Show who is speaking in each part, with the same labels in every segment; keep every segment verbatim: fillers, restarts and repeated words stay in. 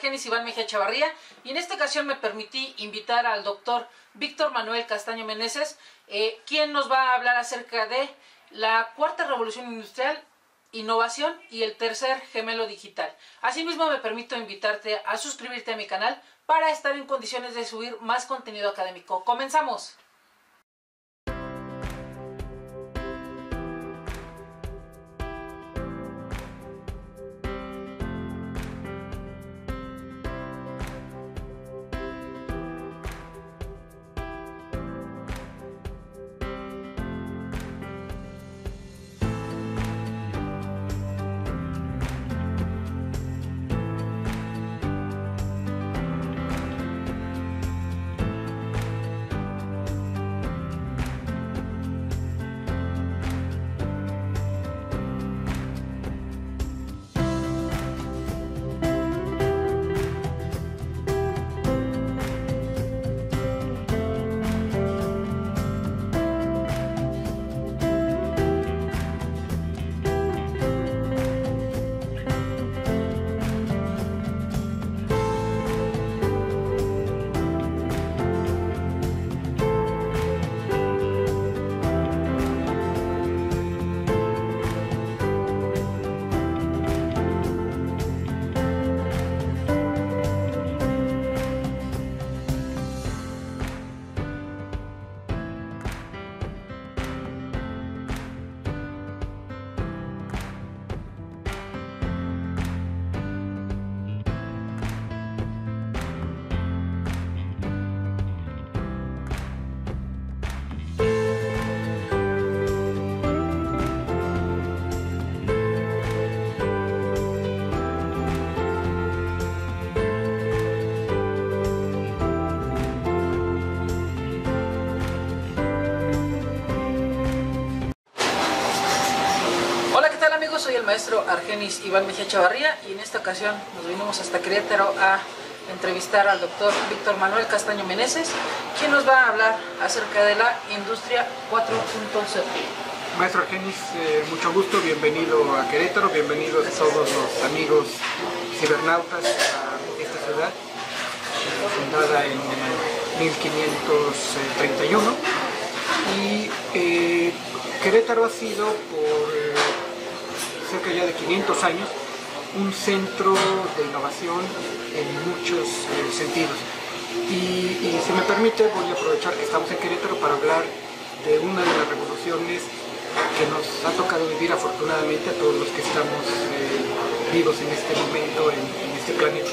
Speaker 1: Argenis Iván Mejía Chavarría, y en esta ocasión me permití invitar al doctor Víctor Manuel Castaño Meneses, eh, quien nos va a hablar acerca de la cuarta revolución industrial, innovación y el tercer gemelo digital. Asimismo, me permito invitarte a suscribirte a mi canal para estar en condiciones de subir más contenido académico. ¡Comenzamos! Soy el maestro Argenis Iván Mejía Chavarría y en esta ocasión nos vinimos hasta Querétaro a entrevistar al doctor Víctor Manuel Castaño Meneses, quien nos va a hablar acerca de la industria cuatro punto cero.
Speaker 2: Maestro Argenis, eh, mucho gusto, bienvenido a Querétaro, bienvenidos a todos los amigos cibernautas a esta ciudad, fundada en mil quinientos treinta y uno, y eh, Querétaro ha sido por cerca ya de quinientos años, un centro de innovación en muchos eh, sentidos. Y, y si me permite, voy a aprovechar que estamos en Querétaro para hablar de una de las revoluciones que nos ha tocado vivir afortunadamente a todos los que estamos eh, vivos en este momento, en, en este planeta.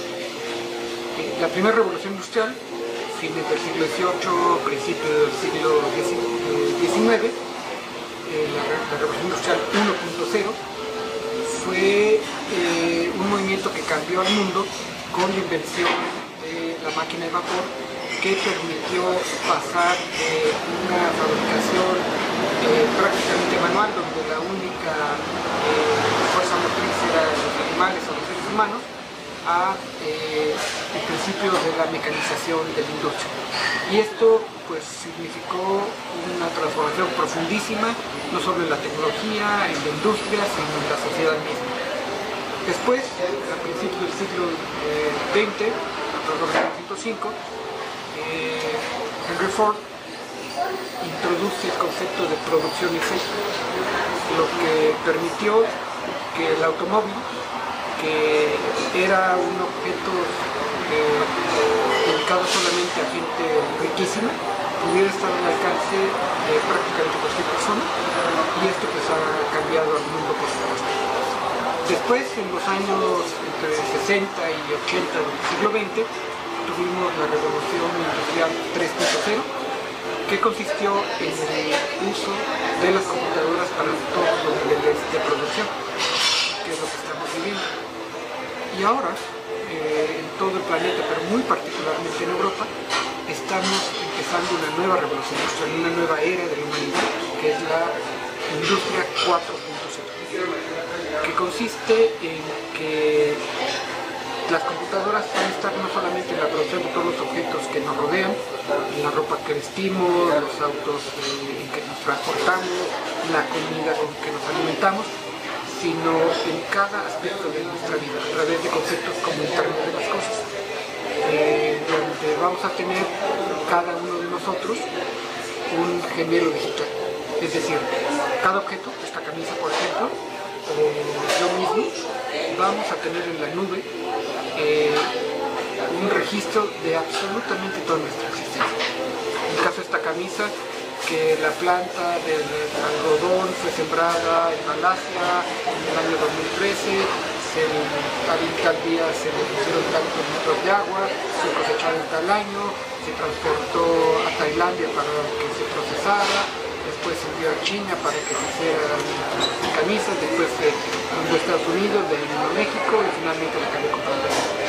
Speaker 2: Eh, la primera revolución industrial, fines del siglo dieciocho, principios del siglo diecinueve, eh, la, la revolución industrial uno punto cero, fue eh, un movimiento que cambió al mundo con la invención de la máquina de vapor, que permitió pasar de una fabricación eh, prácticamente manual, donde la única eh, fuerza motriz era los animales o los seres humanos, a eh, el principio de la mecanización de la industria. Y esto pues significó una transformación profundísima, no solo en la tecnología, en la industria, sino en la sociedad misma. Después, a principios del siglo veinte, alrededor de mil novecientos cinco, eh, Henry Ford introduce el concepto de producción en serie, lo que permitió que el automóvil, que era un objeto eh, dedicado solamente a gente riquísima, pudiera estar al alcance de prácticamente cualquier persona, y esto pues ha cambiado al mundo por supuesto. Después, en los años entre sesenta y ochenta del siglo veinte, tuvimos la revolución industrial tres punto cero, que consistió en el uso de las computadoras para todos los niveles de producción, que es lo que estamos viviendo. Y ahora, eh, en todo el planeta, pero muy particularmente en Europa, estamos empezando una nueva revolución industrial, una nueva era de la humanidad, que es la industria cuatro punto cero, que consiste en que las computadoras van a estar no solamente en la producción de todos los objetos que nos rodean, la ropa que vestimos, los autos eh, en que nos transportamos, la comida con que nos alimentamos, sino en cada aspecto de nuestra vida, a través de conceptos como Internet de las cosas, eh, donde vamos a tener cada uno de nosotros un gemelo digital. Es decir, cada objeto, esta camisa por ejemplo, o yo mismo, vamos a tener en la nube eh, un registro de absolutamente toda nuestra existencia. En el caso de esta camisa, que la planta del algodón fue sembrada en Malasia en el año dos mil trece, se, tal día se le pusieron tantos litros de agua, se cosecharon tal año, se transportó a Tailandia para que se procesara, después se envió a China para que se hicieran camisas, después se envió a Estados Unidos, de a México y finalmente la acabé comprando.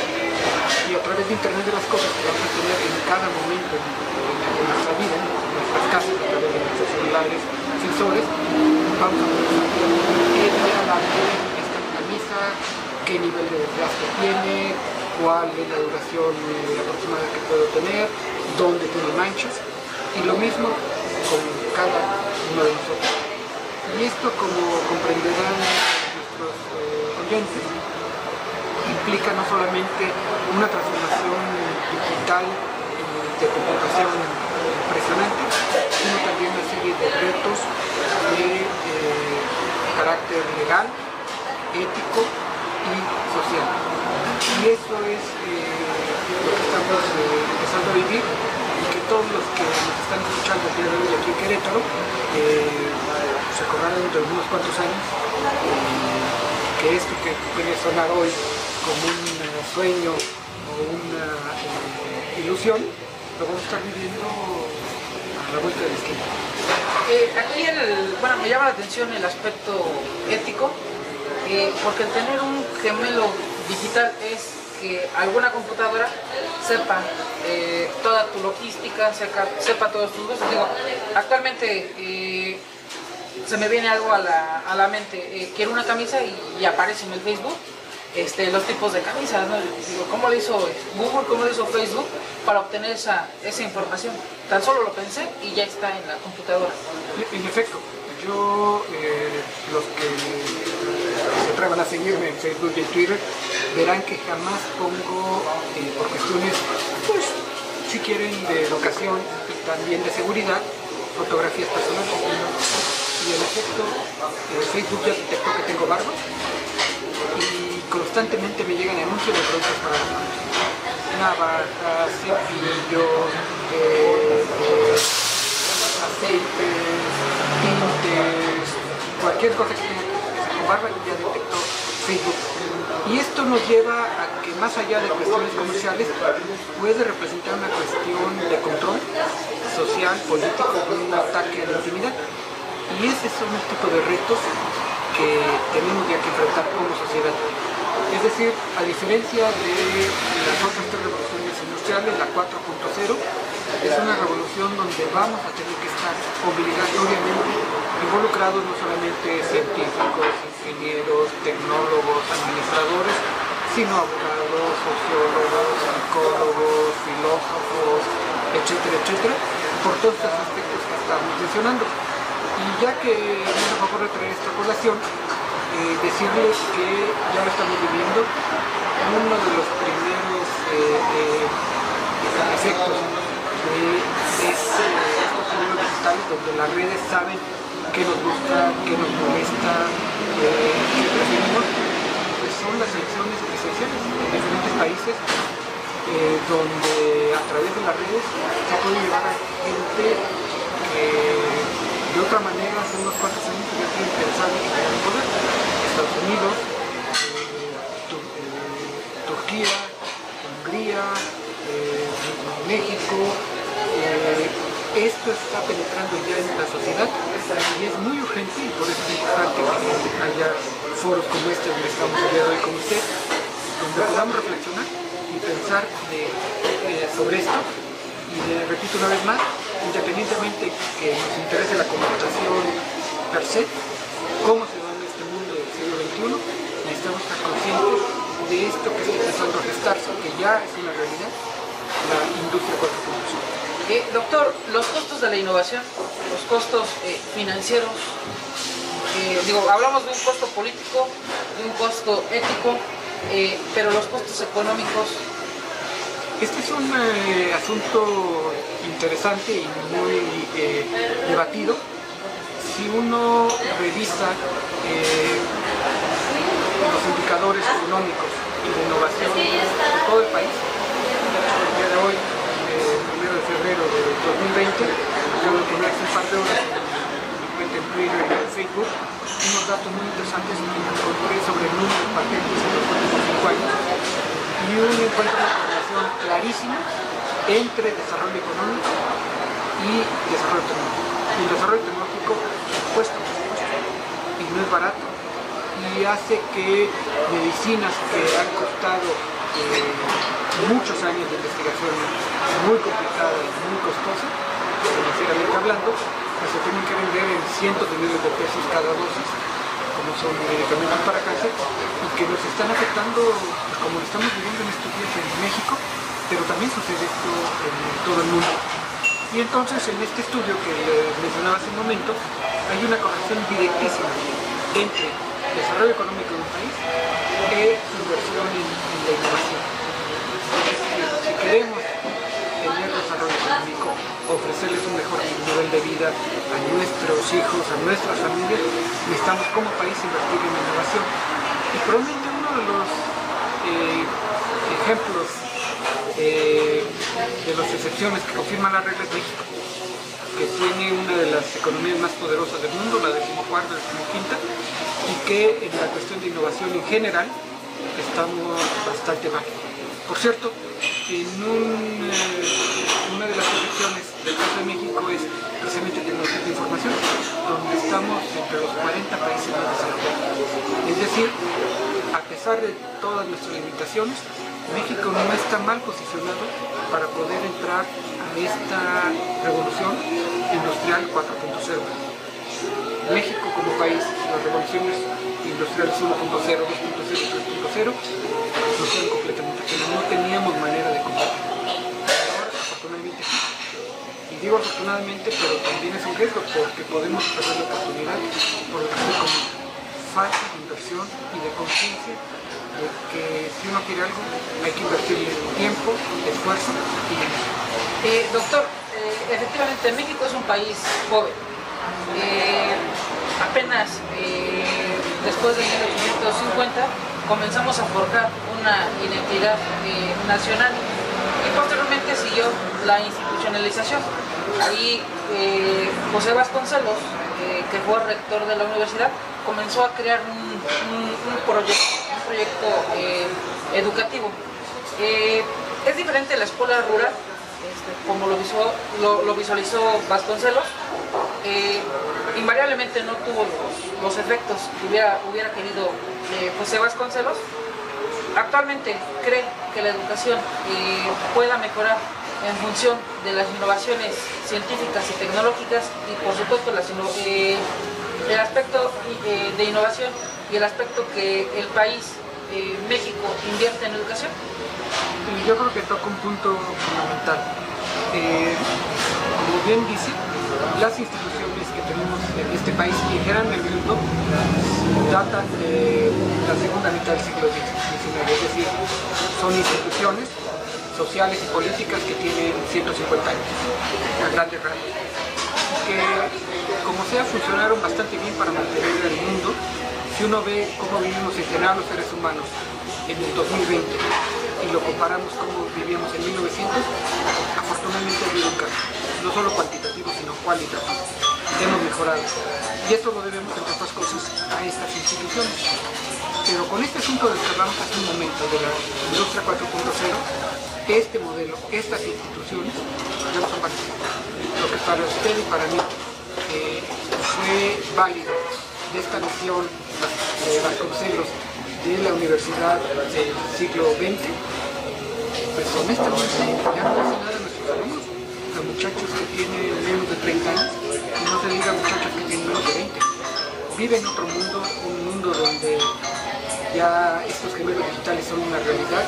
Speaker 2: Y a través de Internet de las cosas que vamos a tener en cada momento de nuestra vida, en nuestras casas, a través de nuestros celulares, sensores, vamos a poder saber qué día la esta camisa, qué nivel de desgaste tiene, cuál es la duración eh, aproximada que puedo tener, dónde tiene manchas, y lo mismo con cada uno de nosotros. Y esto, como comprenderán nuestros eh, oyentes, implica no solamente una transformación digital de computación impresionante, sino también una serie de retos de eh, carácter legal, ético y social. Y eso es eh, lo que estamos eh, empezando a vivir, y que todos los que nos están escuchando el día de hoy aquí en Querétaro eh, se acordarán dentro de unos cuantos años eh, que esto que puede sonar hoy como un sueño o una eh, ilusión, lo vamos a estar viviendo a la vuelta de la esquina.
Speaker 1: Eh, aquí, el, bueno, me llama la atención el aspecto ético, eh, porque el tener un gemelo digital es que alguna computadora sepa eh, toda tu logística, sepa, sepa todos tus gastos. Digo, actualmente eh, se me viene algo a la, a la mente, eh, quiero una camisa y, y aparece en el Facebook Este, los tipos de camisas, ¿no? Digo, ¿cómo le hizo Google, cómo le hizo Facebook para obtener esa, esa información? Tan solo lo pensé y ya está en la computadora.
Speaker 2: En efecto, yo, eh, los que se atrevan a seguirme en Facebook y en Twitter, verán que jamás pongo, eh, por cuestiones, pues, si quieren, de educación y también de seguridad, fotografías personales. Y en efecto, eh, Facebook ya detectó que tengo barba, y constantemente me llegan anuncios de productos para las manos. Navajas, cepillos, eh, eh, aceites, tintes, cualquier cosa que tenga que ver con barba ya detectó Facebook. Y esto nos lleva a que, más allá de cuestiones comerciales, puede representar una cuestión de control social, político, un ataque a la intimidad. Y esos son el tipo de retos que tenemos ya que enfrentar como sociedad. Es decir, a diferencia de las otras tres revoluciones industriales, la cuatro punto cero es una revolución donde vamos a tener que estar obligatoriamente involucrados no solamente científicos, ingenieros, tecnólogos, administradores, sino abogados, sociólogos, psicólogos, filósofos, etcétera, etcétera, por todos estos aspectos que estamos mencionando. Y ya que me da favor de traer esta colación, eh, decirles que ya lo estamos viviendo, uno de los primeros eh, eh, efectos de, de este, estos fenómenos digitales, donde las redes saben qué nos gusta, qué nos molesta, eh, qué preferimos, pues son las elecciones presidenciales en diferentes países, eh, donde a través de las redes se puede llevar a gente que de otra manera hace unos cuantos años ya tienen pensado que tenían poder. Estados Unidos, eh, tu, eh, Turquía, Hungría, eh, México, eh, esto está penetrando ya en la sociedad y es muy urgente, y por eso es importante que haya foros como este donde estamos el día de hoy con usted, donde podamos reflexionar y pensar de, eh, sobre esto. Y le repito una vez más, independientemente que nos interese la computación per se, cómo se va en este mundo del siglo veintiuno, necesitamos estar conscientes de esto que está empezando a gestarse, que ya es una realidad, la industria cuatro punto cero.
Speaker 1: Eh, doctor, los costos de la innovación, los costos eh, financieros, eh, digo, hablamos de un costo político, de un costo ético, eh, pero los costos económicos.
Speaker 2: Este es un eh, asunto interesante y muy eh, debatido. Si uno revisa eh, los indicadores económicos y de innovación de todo el país, el día de hoy, eh, primero de febrero de dos mil veinte, acabo de poner hace un par de horas en mi cuenta en Twitter y en Facebook unos datos muy interesantes que encontré sobre el número de patentes en los últimos cinco años y un encuentro de correlación clarísima entre desarrollo económico y desarrollo tecnológico. Y el desarrollo tecnológico cuesta, y no es barato, y hace que medicinas que han costado eh, muchos años de investigación muy complicada y muy costosa, financieramente hablando, pues se tienen que vender en cientos de miles de pesos cada dosis, como son medicamentos para cáncer, y que nos están afectando, pues, como lo estamos viviendo en estos días en México, pero también sucede esto en todo el mundo. Y entonces en este estudio que les mencionaba hace un momento, hay una correlación directísima entre desarrollo económico de un país e inversión en, en la innovación. Es decir, si queremos tener desarrollo económico, ofrecerles un mejor nivel de vida a nuestros hijos, a nuestras familias, necesitamos como país invertir en innovación. Y probablemente uno de los eh, ejemplos eh, de las excepciones que confirman la regla es México, que tiene una de las economías más poderosas del mundo, la decimocuarta, decimoquinta, y que en la cuestión de innovación en general estamos bastante mal. Por cierto, en un, eh, una de las excepciones del caso de México es precisamente tecnología de información, donde estamos entre los cuarenta países más desarrollados. Es decir, a pesar de todas nuestras limitaciones, México no está mal posicionado para poder entrar a esta revolución industrial cuatro punto cero. México como país, las revoluciones industriales uno punto cero, dos punto cero, tres punto cero nos quedan completamente, pero no teníamos manera de combatir. Ahora, afortunadamente sí. Y digo afortunadamente, pero también es un riesgo porque podemos perder la oportunidad por lo que estoy como falta de inversión y de conciencia de que si uno quiere algo hay que invertir tiempo, esfuerzo y dinero.
Speaker 1: Eh, doctor, eh, efectivamente México es un país joven. Eh, apenas eh, después de mil ochocientos cincuenta comenzamos a forjar una identidad eh, nacional y posteriormente siguió la institucionalización. Ahí eh, José Vasconcelos, eh, que fue rector de la universidad, comenzó a crear un, un, un proyecto, un proyecto eh, educativo. Eh, es diferente la escuela rural, este, como lo, visual, lo, lo visualizó Vasconcelos. Eh, invariablemente no tuvo los, los efectos que hubiera, hubiera querido eh, José Vasconcelos. Actualmente cree que la educación eh, pueda mejorar en función de las innovaciones científicas y tecnológicas y por supuesto las, eh, el aspecto eh, de innovación y el aspecto que el país, eh, México, invierte en educación.
Speaker 2: Yo creo que toca un punto fundamental. Eh, como bien dice, las instituciones que tenemos en este país y en general en el mundo datan de la segunda mitad del siglo diecinueve, es decir, son instituciones sociales y políticas que tienen ciento cincuenta años, a grandes rasgos, que como sea funcionaron bastante bien para mantener el mundo. Si uno ve cómo vivimos en general los seres humanos en el dos mil veinte y lo comparamos cómo vivíamos en mil novecientos, afortunadamente ha habido un cambio, no solo cuantitativo sino cualitativo. Hemos mejorado y esto lo debemos, entre otras cosas, a estas instituciones. Pero con este asunto del que hablamos hace un momento de la industria cuatro punto cero, este modelo, estas instituciones ya no son válidas. Lo que para usted y para mí eh, fue válido de esta visión de Vasconcelos de la universidad del siglo veinte, pues honestamente ya no hace nada a nuestros alumnos, a muchachos que tienen menos de treinta años, y no se diga muchachos que tienen menos de veinte. Viven otro mundo, un mundo donde ya estos gemelos digitales son una realidad,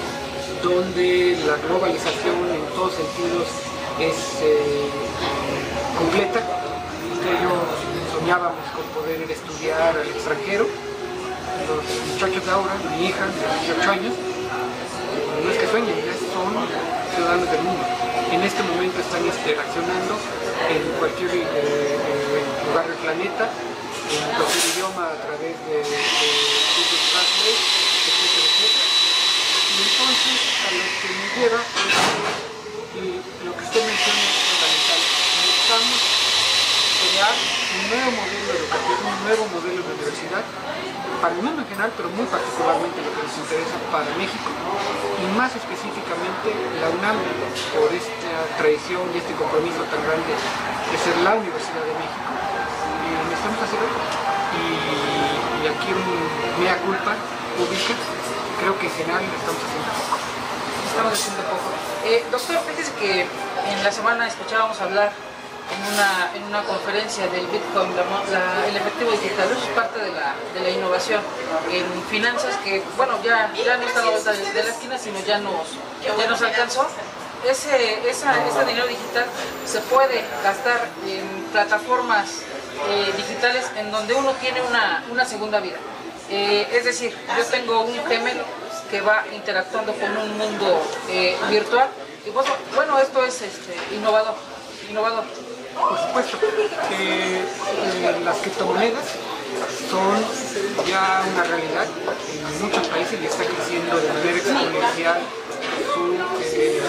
Speaker 2: donde la globalización en todos sentidos es eh, completa. Usted y yo soñábamos con poder ir a estudiar al extranjero. Los muchachos de ahora, mi hija de dieciocho años, no es que sueñen, ya son ciudadanos del mundo. En este momento están interaccionando en cualquier eh, eh, lugar del planeta, en cualquier idioma a través de, de Google Translate, etcétera, etcétera. Y entonces a lo que me lleva es que lo que usted menciona es fundamental. Necesitamos crear un nuevo modelo educativo, un nuevo modelo de universidad para el mundo en general, pero muy particularmente lo que nos interesa para México y más específicamente la UNAM, por esta tradición y este compromiso tan grande de ser la Universidad de México. Y necesitamos hacer algo. Y, y aquí un mea culpa pública, creo que en general estamos haciendo poco.
Speaker 1: Estamos haciendo poco. Eh, doctor, fíjese que en la semana escuchábamos hablar en una, en una conferencia del Bitcoin, la, la, el efectivo digital. Eso es parte de la, de la innovación en finanzas que, bueno, ya, ya no está a la vuelta de, de la esquina, sino ya nos, ya nos alcanzó. Ese, esa, ese dinero digital se puede gastar en plataformas eh, digitales en donde uno tiene una, una segunda vida. Eh, es decir, yo tengo un gemelo que va interactuando con un mundo eh, virtual y pues, bueno, esto es este, innovador, innovador.
Speaker 2: Por supuesto, eh, eh, las criptomonedas son ya una realidad en muchos países y está creciendo de manera exponencial su, eh,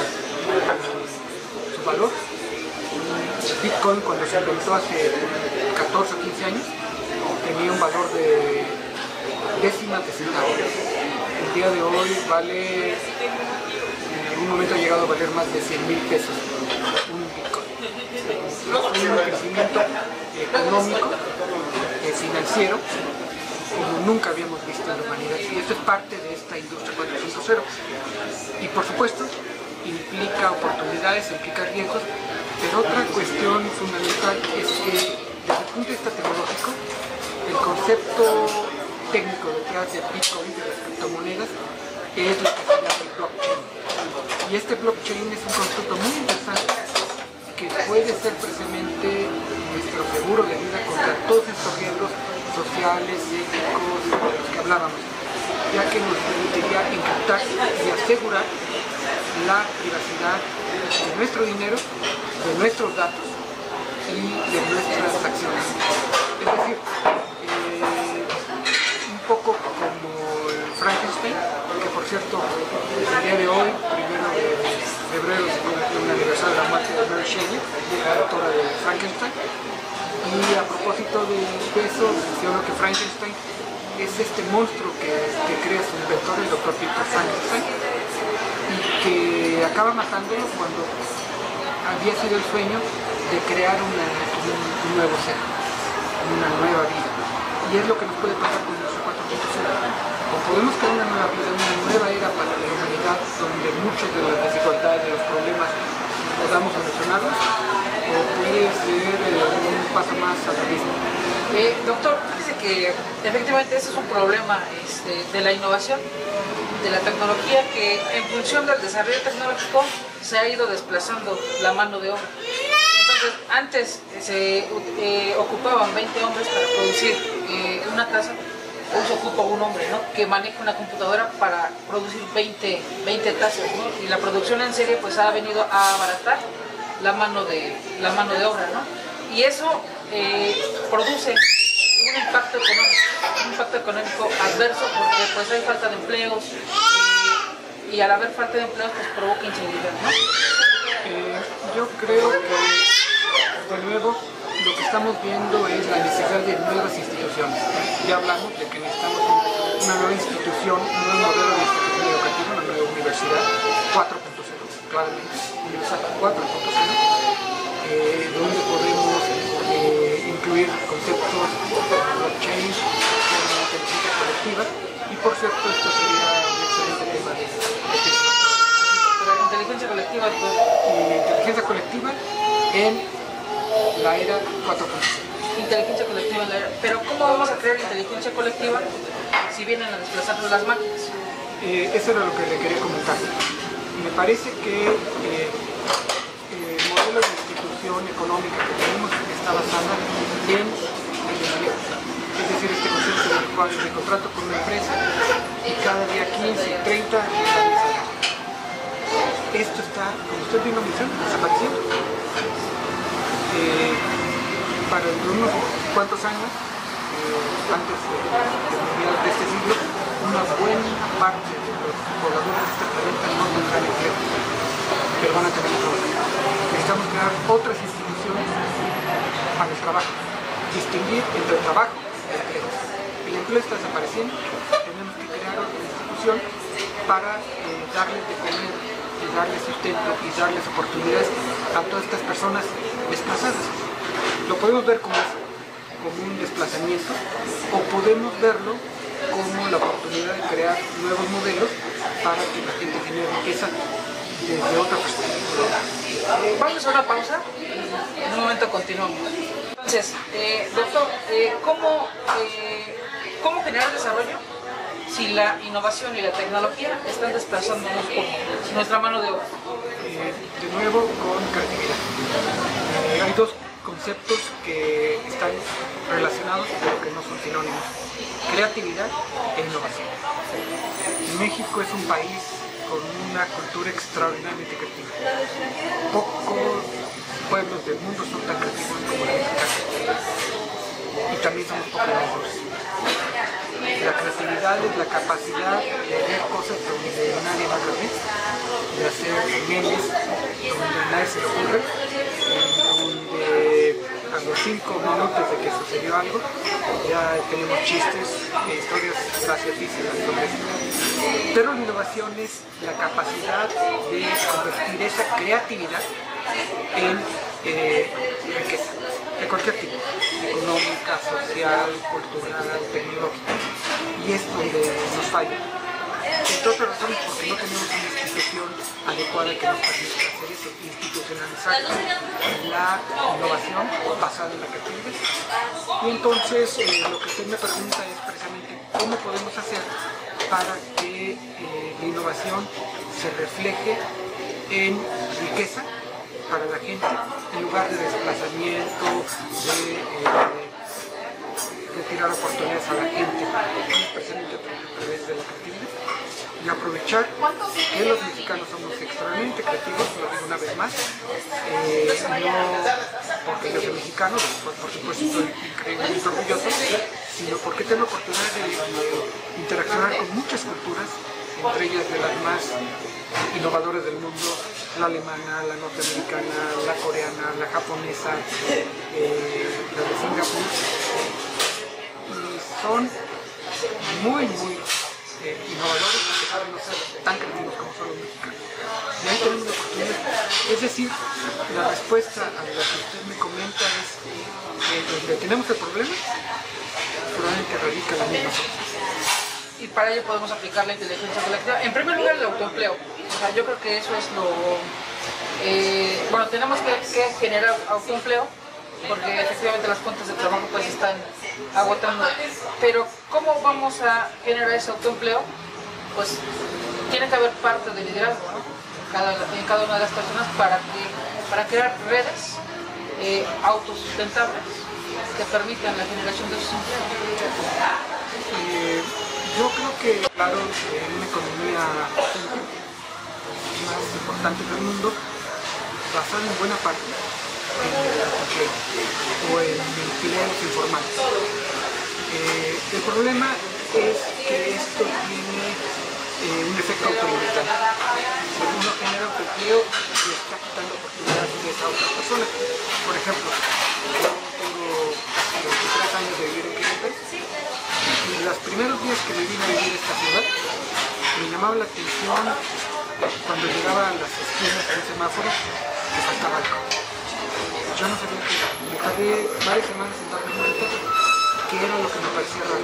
Speaker 2: su valor. Bitcoin, cuando se inventó hace catorce o quince años, tenía un valor de décimas de centavos. El día de hoy vale, en algún momento ha llegado a valer más de cien mil pesos un Bitcoin. Un crecimiento económico, eh, financiero, como nunca habíamos visto en la humanidad. Y esto es parte de esta industria cuatro punto cero. Y por supuesto, implica oportunidades, implica riesgos, pero otra cuestión fundamental es que desde el punto de vista tecnológico, el concepto técnico detrás del Bitcoin, de las criptomonedas, es lo que se llama el blockchain. Y este blockchain es un concepto muy interesante que puede ser precisamente nuestro seguro de vida contra todos estos riesgos sociales y éticos de los que hablábamos, ya que nos permitiría encriptar y asegurar la privacidad de nuestro dinero, de nuestros datos y de nuestras acciones. Es decir, eh, un poco como el Frankenstein, que por cierto, el día de hoy, primero de febrero, se convirtió en un aniversario de la muerte de Mary Shelley, la autora de Frankenstein. Y a propósito de eso, menciono que Frankenstein es este monstruo que, que crea su inventor, el doctor Victor Frankenstein, y que acaba matándolo cuando había sido el sueño de crear una, un, un nuevo ser, una nueva vida. Y es lo que nos puede pasar con nuestro cuatro punto cero. O podemos crear una nueva vida, una nueva era para la humanidad, donde muchas de las desigualdades, de los problemas, podamos solucionarlos, o puede ser eh, un paso más al mismo.
Speaker 1: Eh, doctor, dice que efectivamente ese es un problema este, de la innovación, de la tecnología, que en función del desarrollo tecnológico se ha ido desplazando la mano de obra. Entonces, antes se eh, ocupaban veinte hombres para producir eh, una casa, hoy se ocupa un hombre, ¿no?, que maneja una computadora para producir veinte, veinte tazas, ¿no? Y la producción en serie pues ha venido a abaratar la mano de, la mano de obra, ¿no? Y eso eh, produce un impacto económico, un impacto económico adverso, porque pues hay falta de empleos eh, y al haber falta de empleos pues provoca inseguridad, ¿no?
Speaker 2: Eh, yo creo que de nuevo lo que estamos viendo es la necesidad de nuevas instituciones. Ya hablamos de que necesitamos una nueva institución, un nuevo modelo de institución educativa, una nueva universidad cuatro punto cero, claramente, universidad cuatro punto cero, eh, donde podemos eh, incluir conceptos de blockchain, de inteligencia colectiva, y por cierto esto sería un excelente tema de, de
Speaker 1: la inteligencia colectiva, pues.
Speaker 2: y inteligencia colectiva en la era cuatro punto cero.
Speaker 1: Inteligencia colectiva en la era. Pero ¿cómo vamos a crear inteligencia colectiva si vienen a desplazarnos las máquinas?
Speaker 2: Eh, eso era lo que le quería comentar. Me parece que eh, el modelo de institución económica que tenemos está basada en el empleo. cinco años de contrato con una empresa y cada día quince, treinta les dan el salario. Esto está, como usted bien lo menciona, desapareciendo. Eh, para unos cuantos años, eh, antes de, de, de este siglo, una buena parte de los pobladores de este planeta no tendrán empleo, pero van a tener que trabajar. Necesitamos crear otras instituciones para el trabajo, distinguir entre el trabajo y el empleo. El empleo está desapareciendo, tenemos que crear otra institución para eh, darles de comer, y darles sustento y darles oportunidades a todas estas personas desplazadas. Lo podemos ver como, como un desplazamiento o podemos verlo como la oportunidad de crear nuevos modelos para que la gente genere riqueza desde otra perspectiva.
Speaker 1: Eh, vamos a una pausa y en un momento continuamos. Entonces, eh, doctor, eh, ¿cómo, eh, ¿cómo generar desarrollo si la innovación y la tecnología están desplazándonos como nuestra mano de obra?
Speaker 2: Eh, de nuevo, con creatividad. Eh, hay dos conceptos que están relacionados pero que no son sinónimos: creatividad e innovación. México es un país con una cultura extraordinariamente creativa. Pocos pueblos del mundo son tan creativos como la mexicana, y también somos poco innovadores. La creatividad es la capacidad de ver cosas donde nadie más las ve, de hacer memes donde nadie se le ocurre, donde a los cinco minutos de que sucedió algo ya tenemos chistes e historias graciosísimas sobre eso. Pero la innovación es la capacidad de convertir esa creatividad en eh, riqueza de cualquier tipo, económica, social, cultural, tecnológica, y es donde nos falla. Entre otras razones porque no tenemos una institución adecuada que nos permita hacer eso, institucionalizar la innovación basada en la creatividad. Y entonces eh, lo que usted me pregunta es precisamente cómo podemos hacer para que eh, la innovación se refleje en riqueza para la gente, en lugar de desplazamiento, de eh, retirar oportunidades a la gente, precisamente a través de la creatividad, y aprovechar que los mexicanos somos extremadamente creativos, lo digo una vez más, eh, no porque yo soy mexicano, por, por supuesto estoy increíblemente orgulloso, sino porque tengo la oportunidad de, de interaccionar con muchas culturas, entre ellas de las más innovadoras del mundo: la alemana, la norteamericana, la coreana, la japonesa, eh, la de Singapur, y son muy, muy eh, innovadores, a pesar de no ser tan creativos como son los mexicanos. Y ahí tenemos la oportunidad. Es decir, la respuesta a lo que usted me comenta es que donde tenemos el problema, probablemente radica la misma solución.
Speaker 1: Y para ello podemos aplicar la inteligencia colectiva. En primer lugar, el autoempleo. O sea, yo creo que eso es lo... Eh, bueno, tenemos que, que generar autoempleo, porque efectivamente las fuentes de trabajo pues están agotando. Pero ¿cómo vamos a generar ese autoempleo? Pues tiene que haber parte de liderazgo, ¿no? Cada, en cada una de las personas para, que, para crear redes eh, autosustentables que permitan la generación de esos empleos.
Speaker 2: Eh, yo creo que, claro, en una economía más importante del mundo, basada en buena parte en el empleo o en empleos informales. Eh, el problema es que esto tiene eh, un efecto autolimitante. Si uno genera autoempleo, le está quitando oportunidades a otras personas. Por ejemplo, yo tengo veintitrés años de vivir en Querétaro, y los primeros días que me vine a vivir a esta ciudad, me llamaba la atención cuando llegaba a las esquinas del semáforo que faltaba algo. Yo no sabía qué era. Me tardé varias semanas en darme cuenta que era lo que me parecía raro.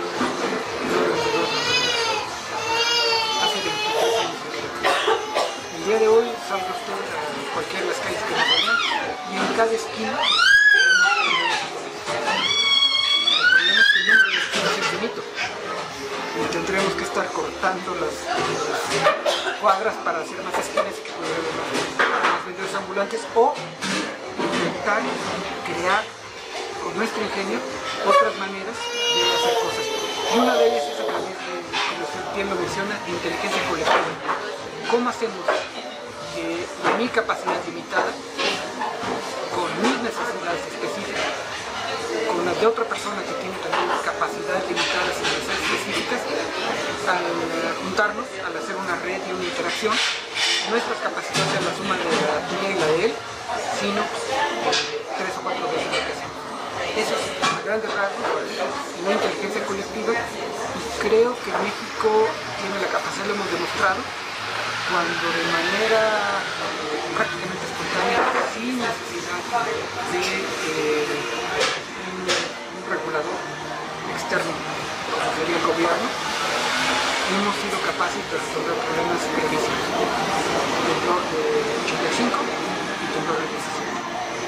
Speaker 2: Hace veintitrés años de vida. El día de hoy salgo usted a cualquiera de las calles que nos vayan y en cada esquina tenemos problemas económicos. El problema es que el número de esquinas es infinito y tendremos que estar cortando las, las cuadras para hacer más esquinas y que pueda haber más, más vendedores ambulantes, o intentar crear con nuestro ingenio otras maneras de hacer cosas. Y Y una de ellas es a través de, como usted bien lo menciona, de inteligencia colectiva. ¿Cómo hacemos que de mi capacidad limitada, con mis necesidades específicas, con las de otra persona que tiene también capacidades limitadas y necesidades específicas, al juntarnos, al hacer una red y una interacción, nuestras capacidades sean la suma de la tuya y la de él, sino eh, tres o cuatro veces lo que hacemos. Eso es a grandes rasgos la inteligencia colectiva, y creo que México tiene la capacidad, lo hemos demostrado, cuando de manera eh, prácticamente espontánea, sin necesidad de eh, un, un regulador externo, como sería el gobierno, hemos sido capaces de resolver problemas gravísimos. Temblor de ochenta y cinco y temblor de diecisiete.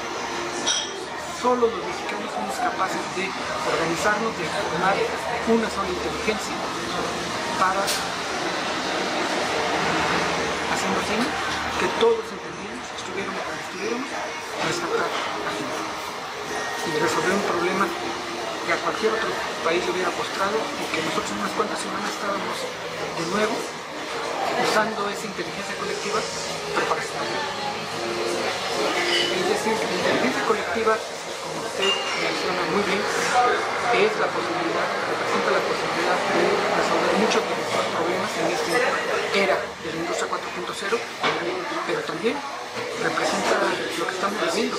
Speaker 2: Solo los mexicanos somos capaces de organizarnos, de formar una sola inteligencia para, haciendo así, que todos entendíamos, estuviéramos como estuviéramos, rescatar a gente y resolver un problema que a cualquier otro país le hubiera postrado, y que nosotros en unas cuantas semanas estábamos de nuevo usando esa inteligencia colectiva, pero para resolver. Es decir, la inteligencia colectiva, como usted menciona muy bien, es la posibilidad, representa la posibilidad de resolver muchos de nuestros problemas en esta era de la industria cuatro punto cero, pero también representa lo que estamos viviendo,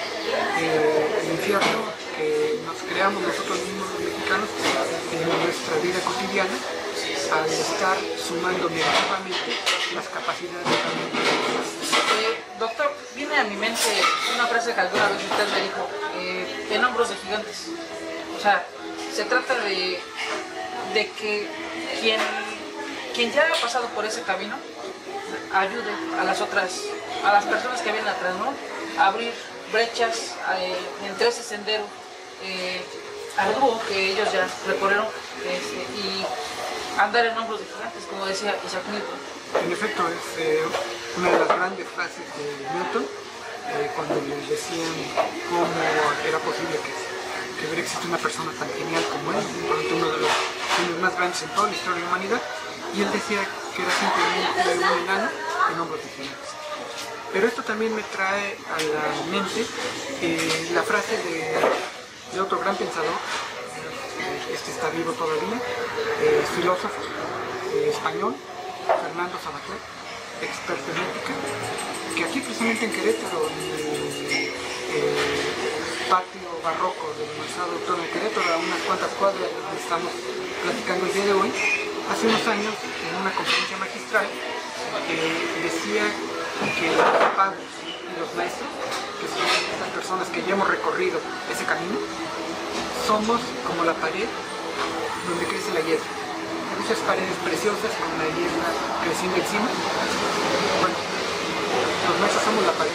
Speaker 2: eh, el infierno que nos creamos nosotros mismos los mexicanos en nuestra vida cotidiana, al estar sumando negativamente las capacidades de cada uno.
Speaker 1: Eh, doctor, viene a mi mente una frase que alguna vez usted me dijo, eh, en hombros de gigantes. O sea, se trata de, de que quien, quien ya ha pasado por ese camino ayude a las otras, a las personas que vienen atrás, ¿no? A abrir brechas eh, entre ese sendero eh, arduo que ellos ya recorrieron, este, y andar en hombros de gigantes, como decía Isaac Newton.
Speaker 2: En efecto, es eh, una de las grandes frases de Newton, eh, cuando le decían cómo era posible que, que hubiera existido una persona tan genial como él, uno de los genios más grandes en toda la historia de la humanidad, y él decía que era simplemente un enano en hombros de gigantes. Pero esto también me trae a la mente eh, la frase de, de otro gran pensador, este está vivo todavía, eh, filósofo eh, español, Fernando Savater, experto en ética, que aquí precisamente en Querétaro, en el eh, patio barroco del Universidad Autónoma de Querétaro, a unas cuantas cuadras donde estamos platicando el día de hoy, hace unos años en una conferencia magistral eh, decía que los padres y los maestros, que son estas personas que ya hemos recorrido ese camino, somos como la pared donde crece la hierba. Esas paredes preciosas con la hierba creciendo encima. Bueno, los maestros somos la pared.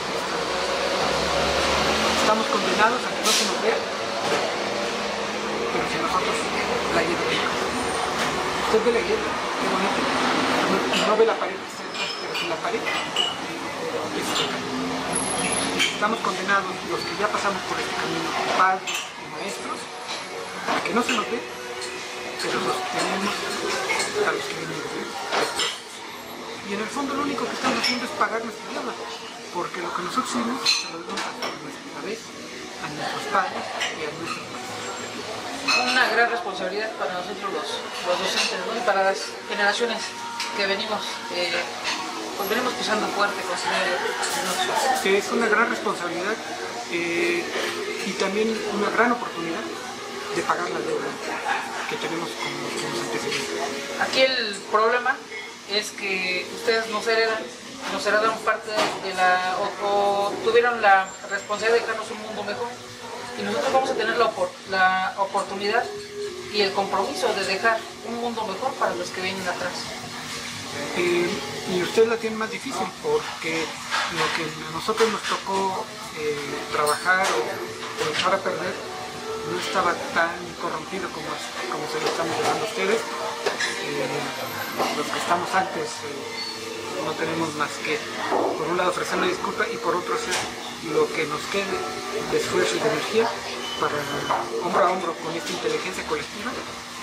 Speaker 2: Estamos condenados a que no se nos vea, pero si nosotros la hierba. Usted ve la hierba, qué bonito. No, no ve la pared, pero si la pared es el camino. Estamos condenados, los que ya pasamos por este camino, padres y maestros, a que no se nos ve, pero los tenemos a los que vienen de ver. Y en el fondo lo único que estamos haciendo es pagar nuestra deuda, porque lo que nosotros hicimos se lo damos a nuestra vez, a nuestros padres y a nuestros padres.
Speaker 1: Una gran responsabilidad para nosotros los, los docentes, ¿no? Y para las generaciones que venimos, eh, pues venimos pisando fuerte con
Speaker 2: sí, es una gran responsabilidad eh, y también una gran oportunidad de pagar la deuda que tenemos con los antecedentes.
Speaker 1: Aquí el problema es que ustedes nos heredan, nos heredaron parte de la, o, o tuvieron la responsabilidad de dejarnos un mundo mejor, y nosotros vamos a tener la, la oportunidad y el compromiso de dejar un mundo mejor para los que vienen atrás.
Speaker 2: Eh, y ustedes la tienen más difícil, porque lo que a nosotros nos tocó eh, trabajar o, o echar a perder no estaba tan corrompido como, como se lo estamos llevando a ustedes. Eh, los que estamos antes eh, no tenemos más que, por un lado, ofrecer una disculpa y por otro hacer lo que nos quede de esfuerzo y de energía para, hombro a hombro con esta inteligencia colectiva,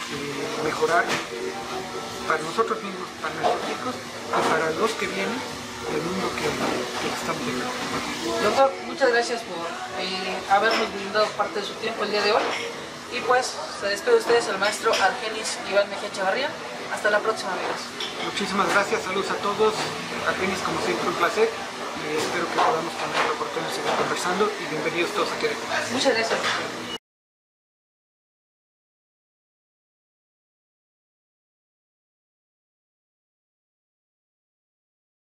Speaker 2: eh, mejorar para nosotros mismos, para nuestros hijos y para los que vienen del mundo que, que estamos viviendo.
Speaker 1: Doctor, muchas gracias por eh, habernos brindado parte de su tiempo el día de hoy. Y pues se despide de ustedes el maestro Argenis Iván Mejía Echevarría. Hasta la próxima, amigos.
Speaker 2: Muchísimas gracias, saludos a todos. Argenis, como siempre, un placer. Y espero que podamos tener la oportunidad de seguir conversando. Y bienvenidos todos a Querétaro.
Speaker 1: Muchas gracias.